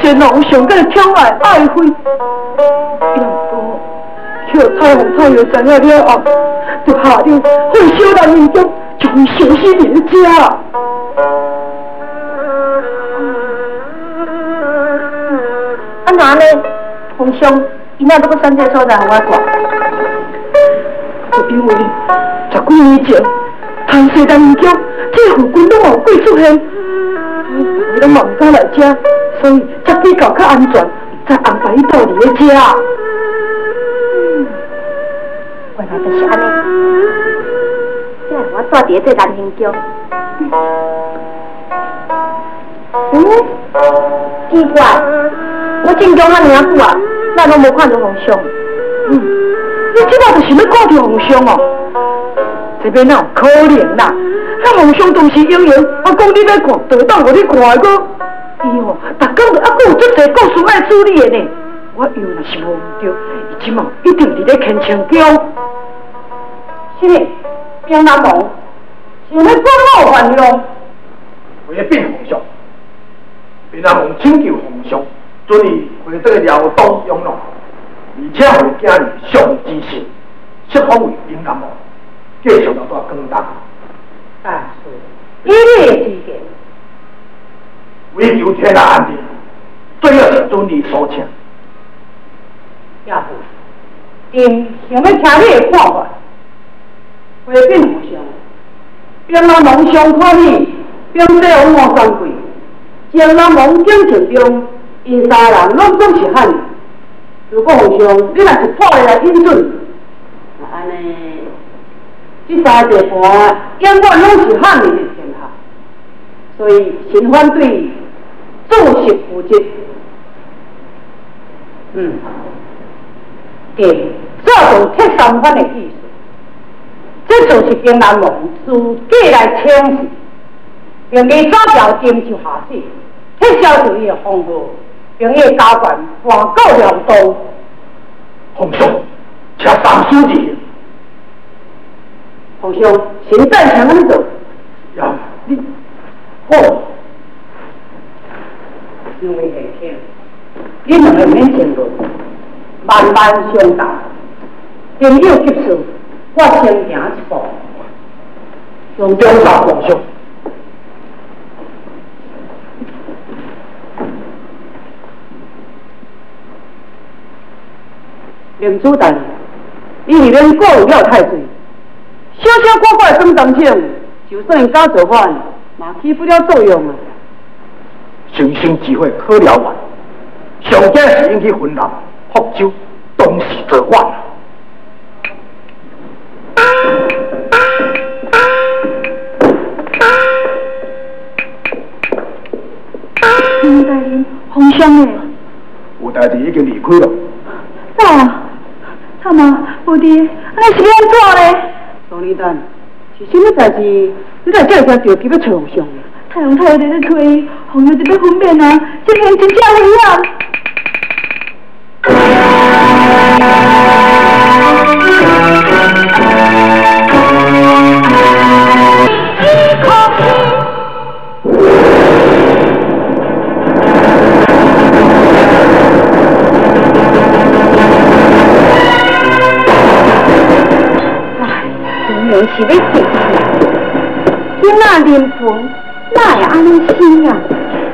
先王上个宠爱爱妃，杨过叫太皇太后知影了后，就下令会小人民中将伊烧死灭家。安怎呢？皇上，伊那要搁选这所在互我住？就因为10几年前，唐西人民中这府军拢有鬼出现，为拢嘛毋敢来遮，所以才比较较安全，才安排伊倒伫咧遮。原来就是安尼，这我住伫这南兴宫。奇怪，我进宫遐尔久啊，咱拢无看到皇上。你即摆就是要看到皇上哦？这边哪有可能啦？那皇上当时应言，我讲你要看，就当互你看个。伊哦，逐工就还佫有足侪故事爱处理的呢。我以为若是无毋对，伊即马一定伫咧牵青宫。是嘞，边南王是要管我还用？ 回禀皇上，边南王请求皇上准伊回到辽东养老，而且为今日上之信，释放为边南王，继续留在广东。 但是，伊的事件为求天下安定，最好是准你所请。 要不，朕想要听你的看法。回禀皇上，边南王上可以并西王王双贵，江南王京城中，因三人拢总是汉人。如果皇上你若是破例来应准，那安尼，这三个盘永远拢是汉人的天下，所以臣反对注释负责。对，这种铁三番的意思，这就是边南王自己来请示，并以抓条征求下旨，撤销对伊的封号，并以交管换到辽东。 皇上，请三思而行。 皇上，臣赞成安做。 呀，你好，两位下卿，你两个免争论，万万相答。朋友急事，我先行一步。 用中大皇上。 领主大人，你里面过有了太岁，小小乖乖装当请，就算敢造反，嘛起不了作用啊。 成生机会可了完，上惊是引起混乱，福州当时造反。 大人，皇上呢？ 有代志已经离开了。 啊，他妈，无伫，安尼是安怎呢？宋丽丹，是什么代志？你来这条着急要找皇上？太阳太后在咧催，皇上就要分娩啊！这天真正危险。是要死，囡仔临盆哪会安尼死啊？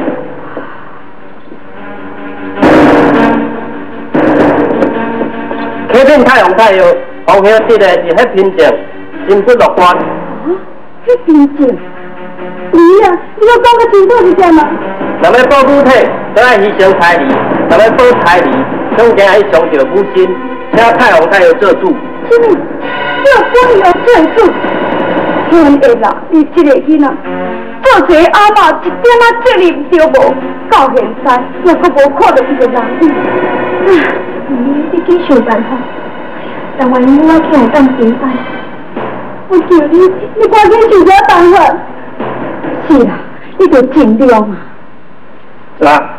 启禀太皇太后，皇后这个是迄平静，心不乐观。 迄平静？你啊，你要讲个清楚一点嘛？ 若要保母体，就要牺牲彩礼；若要保彩礼，更加要伤着母亲，请太皇太后做主。 什么？要光有做主？天会啦！你这个囡仔，做一个阿嬷一点仔责任都无，到现在也阁无看到伊的人影。你去想办法，让万一我起来当平安。我求你，你赶紧想个办法。是啦，你就尽量啊。 是。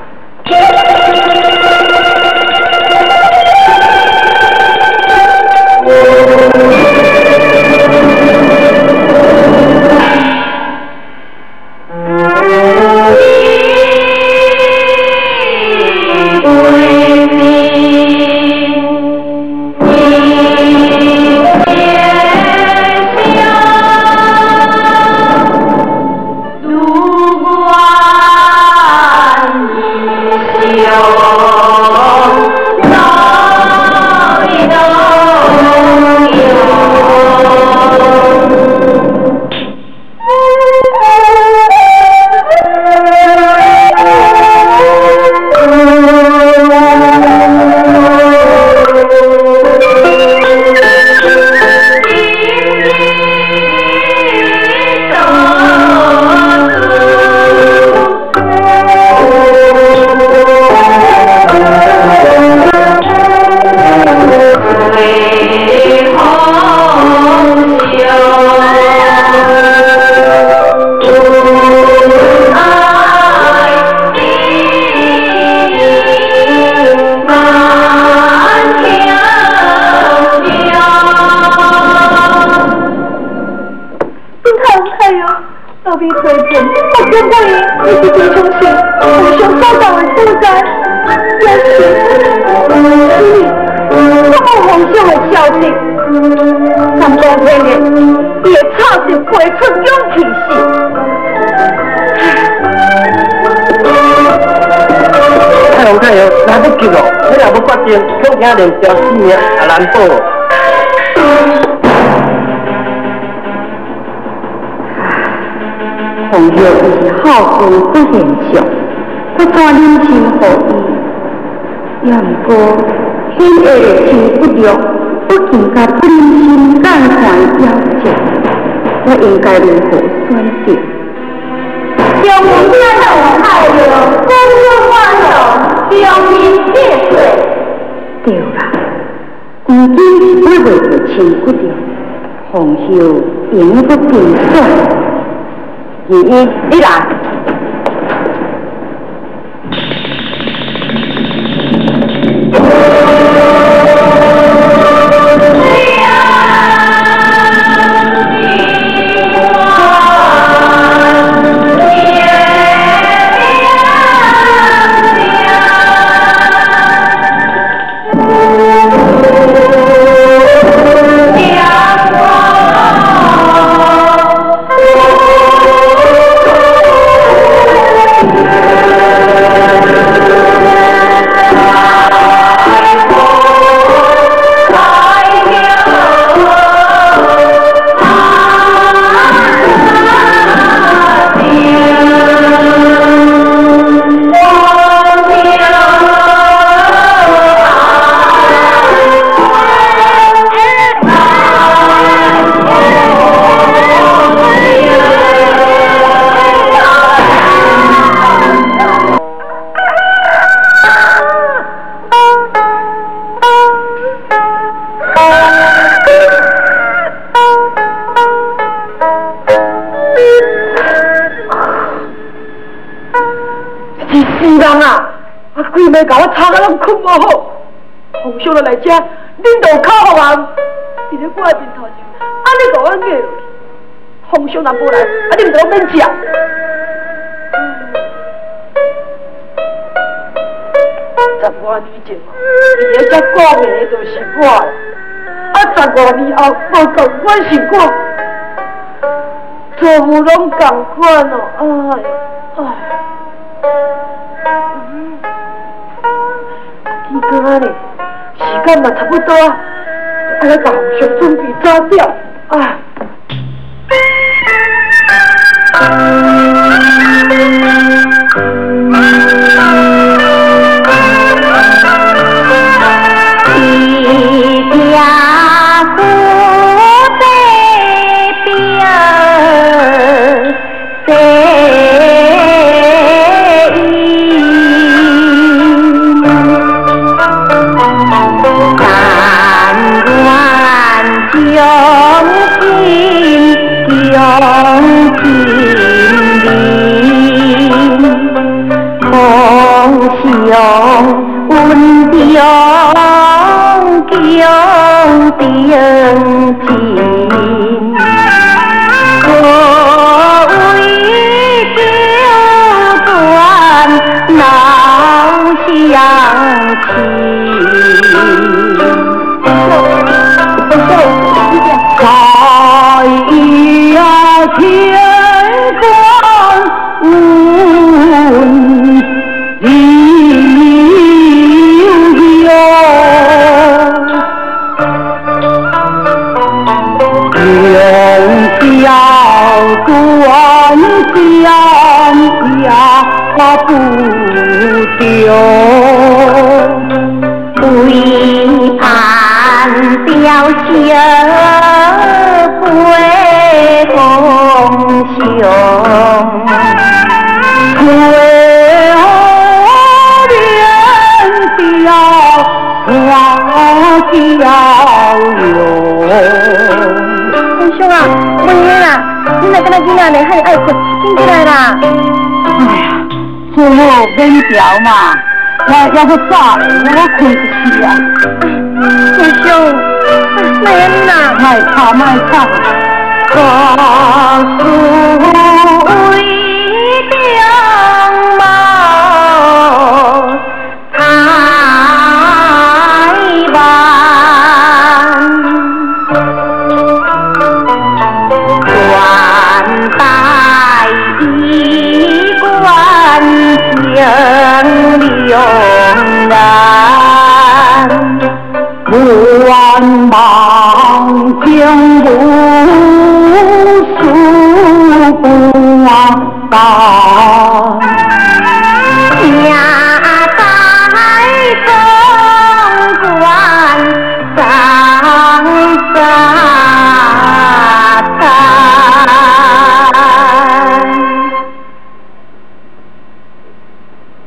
信互相找到的所在，也是我梦想的消息。但当天呢，也差点飞出勇气时。 太阳太阳，来不及了，你若要决定，恐怕连条性命也难保。 朋友是好事不现象，我带人情予伊，也毋过显会情不了，我更加不忍心干看要紧，我应该如何选择？将我家的太阳，公公万有，将民谢罪。对啦，如今是不袂着情不了，红袖赢不平算。你来。规暝甲我吵到拢困无好，红烧落来吃，恁都有口互人，伫咧我的面头前，安尼甲我硬落去，红烧若无来，恁就免吃。15年前，伊咧遮讲的就是我，15年后，无共款是我，做务拢共款哦，哎。天光呢，时间嘛差不多啊，爱来甲红烧准备早点啊。嘛，要不早了，我困不去啊！兄兄，那样呐，卖吵，可是为了梦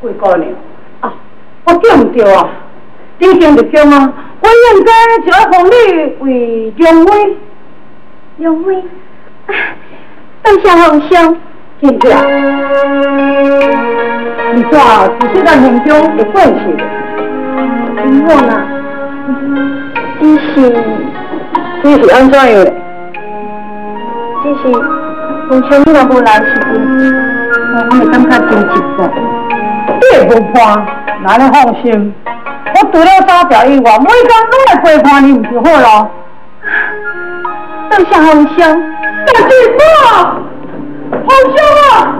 贵姑娘啊，我叫唔对啊，你叫就叫啊，我应该就要奉你为良威。 良威，多谢皇上。 真正，你话是这个行中的关系的。 唔好啊， 这是安怎样嘞？ 这是皇上你若无来时阵， 我会感觉真奇怪。你也无判，哪能放心？我除了3条以外，每天拢来陪伴你，唔就好咯？ 多谢皇上。 大姐夫，皇上啊！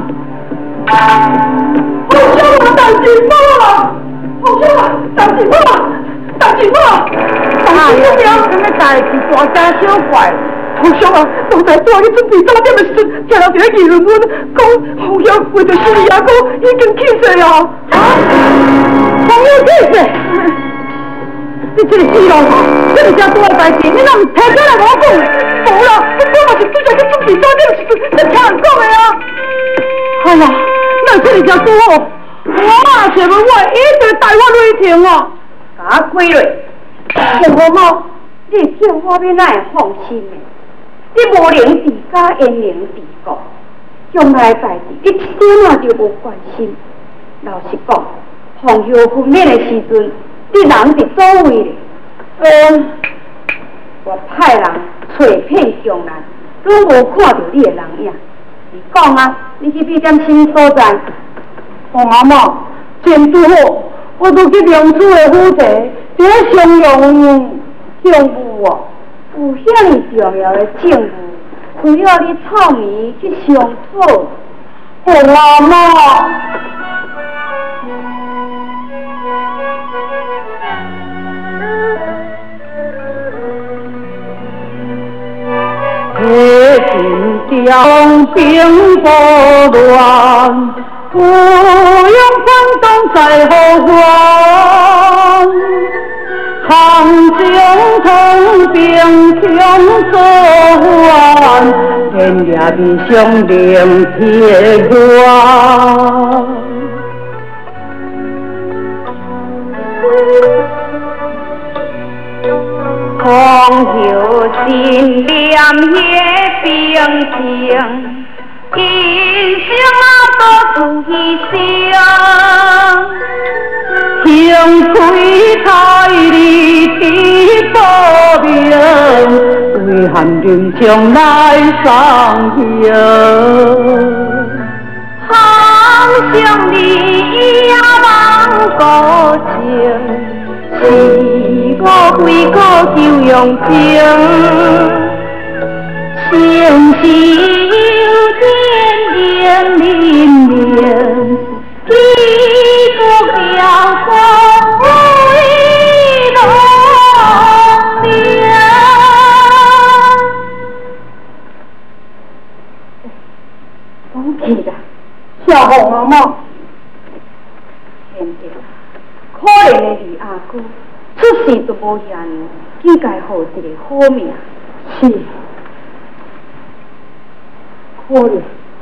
皇上啊！大姐夫啊！皇上啊！大姐夫啊！大姐夫啊！大姐夫啊！什么代志大惊小怪？皇上啊！刚才带你准备早点的时，听到一个议论阮，讲皇上为着新爷公已经去世了。啊！皇上去世？你这个死咯！这是正大的代志，你哪唔提起来跟我讲？无啦，你本来是拄着去准备早点的时阵，你听人讲的啊！哎呀，那这是正拄好，我也是问我一直带我雷霆哦，甲我开落。王某，你叫我要哪会放心的？你无能治家，焉能治国？将来代志，你一点仔就无关心。老实讲，皇后分娩的时阵，你人伫左位咧。我派人找遍江南，拢无看到你的人影。你讲啊，你去哪点新所在？王阿嬷，真拄好，我都去梁厝的府邸，伫咧襄阳政务哦，有遐尼重要的政务，需要你臭棉去商讨。王阿嬷。铁定将兵不乱，不用反动在后方。长江通兵强所还，天涯比相连铁关。皇后心念那兵情，一生多自牺牲。幸亏太里的保命，为汉人将来上行。皇上你也忘故情。是我为国救用情，相信天灵灵灵，记住了光辉龙年。讲起啦，小红阿嬷，现在。可怜的李阿姑，出世就无遐尼，应该好一个好命。是，可怜。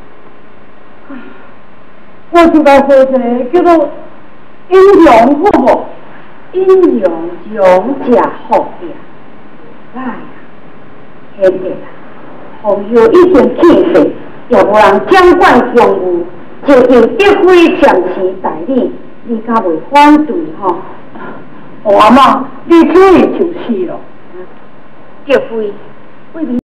我就该好一个叫做英勇，好无？英勇勇者好命。哎呀，现在啦，皇后已经去世，也无人掌管公务，就由德妃暂时代理。你敢袂反对吼？王阿嬷，你主意就是咯。德妃，为民